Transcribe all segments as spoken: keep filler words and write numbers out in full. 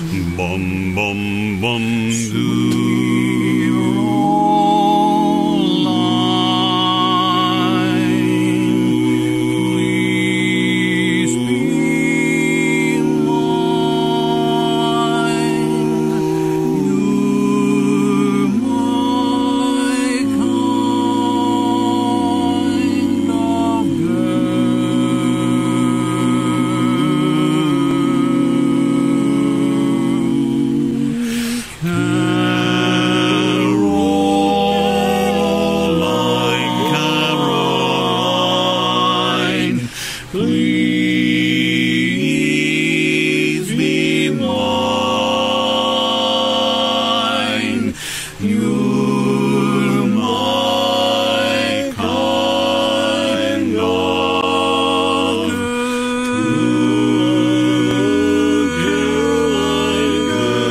Bum, bum, bum, doo. Please be mine. You're my kind of good, good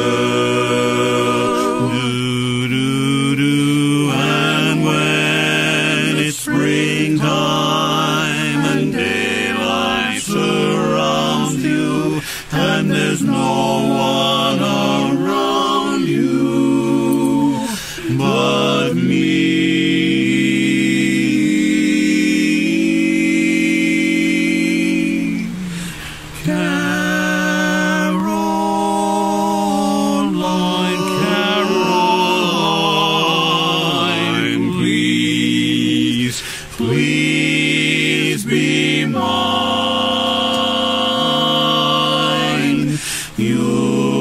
girl. Do, do, do. And when it's springtime and daylight surrounds you, and there's no one around you but me. Caroline, Caroline, please, please be mine. You